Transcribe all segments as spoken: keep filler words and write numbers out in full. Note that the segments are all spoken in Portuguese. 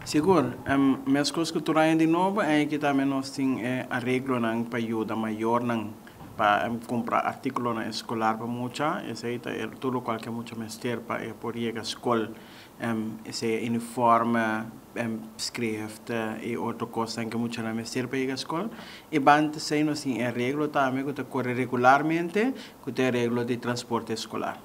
Seguro, um, minhas coisas que tu de novo é que também nós temos é, areglo para ajuda maior para um, comprar artículo na escolar para muita, esse aí é tudo qualquer muita mestre para é por ir a escola, um, esse uniforme, um, escrita e outra coisa que muita na mestre para ir a escola, e bante sei nós temos areglo também que corre regularmente, que tem areglo de transporte escolar.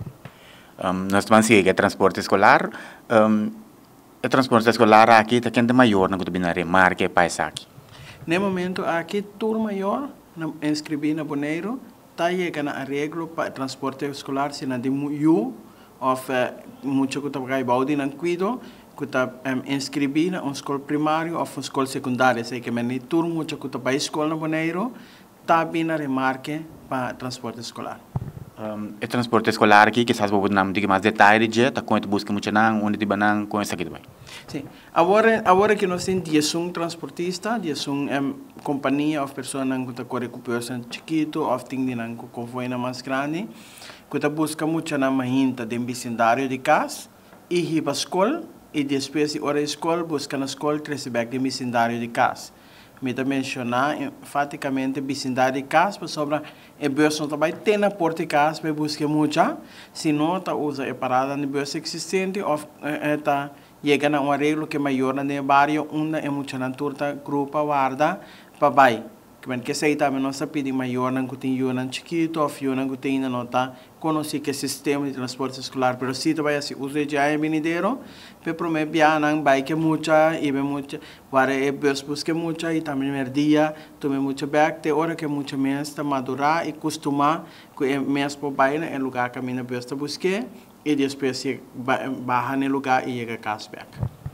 Um, nós vamos seguir transporte escolar. Um, O transporte escolar aqui está quente maior na Gutabinare, marca para esaki. No momento aqui tudo maior, inscrevi na Boneiru, está chegando a areglo para transporte escolar, se não de muito, ou muito que está para baudi na kuido, que está inscrevi na uma escola primária ou uma escola secundária, sei que meni tudo muito que está para a escola na Boneiru, está bem na remarque para transporte escolar. Um, o transporte escolar aqui, que sabe não diga mais detalhe de tá com busca muito não onde de banang com essa aqui também. Sim, agora agora que nós temos dia um transportista, dia um um, companhia ou pessoa não que tá corre com pessoa chiquito ou tem de não com foi na mais grande, que tá busca muito na mahinta de vecindário de casa e ir para escola e depois de hora escola busca na escola três back de vecindário de casa. Me também mencionar enfaticamente vecindário de casa, para sobra é bolsa também tem na porta de casa para buscar muita, se não tá usa é parada na bolsa existente ou tá chega a um areglo que é maior na bairro onde é muito na turta grupo guarda para vai que sei também nossa pedi maior na que tem na chiquito ou na que tem na nota conheci que sistema de transporte escolar pero se também assim usa já é benideiro para prometer bia na bike muita e bem muita para é bus busca muita e também merdia tome muita back te hora que muita menos está madurar e costuma que é mais para vai na lugar caminho bus está buscar e depois barra no lugar e chega a casa back.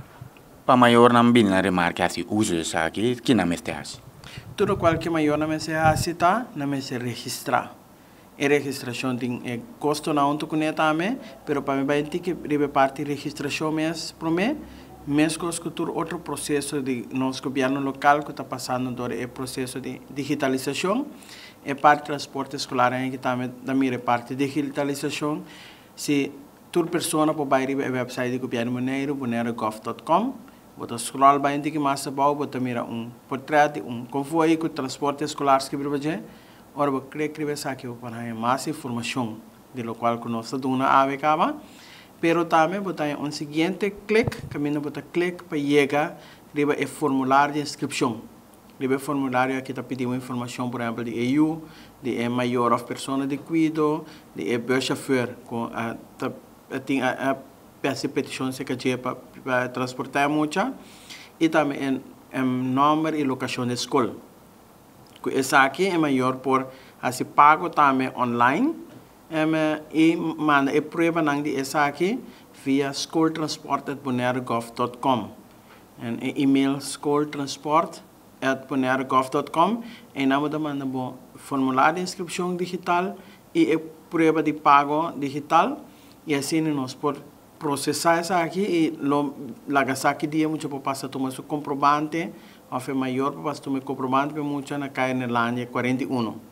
Para maior não bem na remarca assim usa isso aqui que não me assim. Tudo qualquer maior na mesa aceitar, na mesa registrar. A registração tem é, custo não tu conhece também, pero para mim vai ter que ribe parte registração mês para mim, mês que tudo outro processo de nosso governo local que está passando do é processo de digitalização, é parte transporte escolar aí que também da minha parte de digitalização, se toda pessoa pode ir ao website do governo Boneiru, boneiru ponto gov ponto com. Bota scroll bem que mais abaixo, bota mira um portrait, um convoio com transporte escolar que vai fazer. Ora, vou clicar que vai sair para mais informação de local que nós duna ave cava. Pero também bota um seguinte clique, caminho bota clique para chegar riba é formulário de inscrição. Riba formulário aqui está pedindo informação, por exemplo, de E U, de é maior of pessoa de kuido, de é bus chauffeur com a tem a essa petição se quer para transportar muita e também um, número e locação da escola. Essa aqui é maior por assim pago também online um, e manda a prova não de essa aqui via skol transporte at boneiru ponto gov ponto com e e-mail skol transporte at boneiru ponto gov ponto com e não manda bom formulário de inscrição digital e a prova de pago digital e assim nós por processar isso aqui e lo lagar aqui dia muito para passar tomar seu comprovante ou foi maior para passar tomar comprovante para muito na caia na linha quarenta e um